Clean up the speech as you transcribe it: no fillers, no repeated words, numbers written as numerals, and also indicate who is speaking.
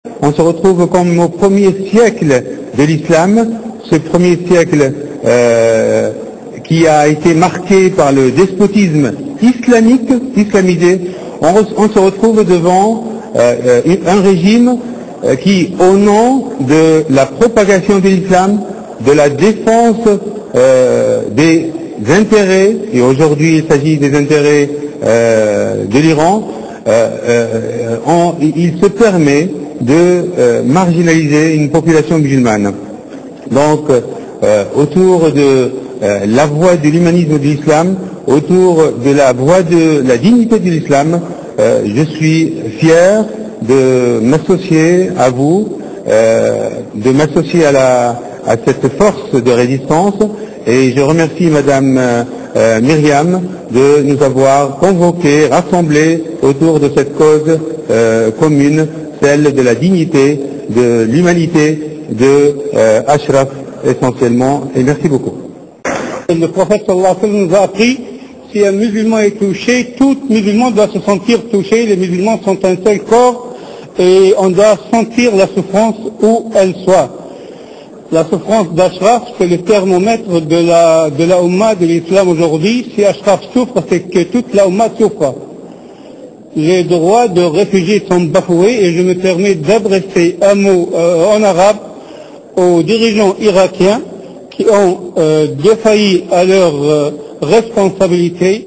Speaker 1: On se retrouve comme au premier siècle de l'islam, ce premier siècle qui a été marqué par le despotisme islamisé. On se retrouve devant un régime qui, au nom de la propagation de l'islam, de la défense des intérêts, et aujourd'hui il s'agit des intérêts de l'Iran, il se permet de marginaliser une population musulmane. Donc, autour de la voie de l'humanisme de l'islam, autour de la voie de la dignité de l'islam, je suis fier de m'associer à vous, de m'associer à cette force de résistance, et je remercie Madame Myriam de nous avoir convoqués, rassemblés autour de cette cause commune, celle de la dignité, de l'humanité de Ashraf essentiellement, et merci beaucoup.
Speaker 2: Le prophète sallallahu alayhi wa sallam nous a appris, si un musulman est touché, tout musulman doit se sentir touché, les musulmans sont un seul corps et on doit sentir la souffrance où elle soit. La souffrance d'Ashraf, c'est le thermomètre de la Ummah de l'islam aujourd'hui. Si Ashraf souffre, c'est que toute la Ummah souffre. Les droits de réfugiés sont bafoués et je me permets d'adresser un mot en arabe aux dirigeants irakiens qui ont défailli à leurs responsabilités